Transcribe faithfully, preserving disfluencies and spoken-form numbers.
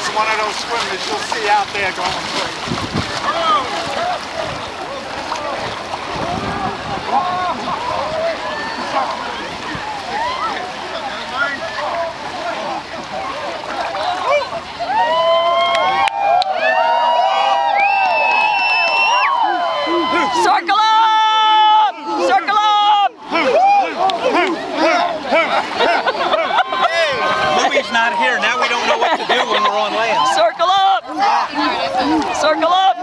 is one of those swimmers you'll see out there going crazy. Circle up! Circle up! Louie's not here. Now we don't know what to do when we're on land. Circle up! Circle up!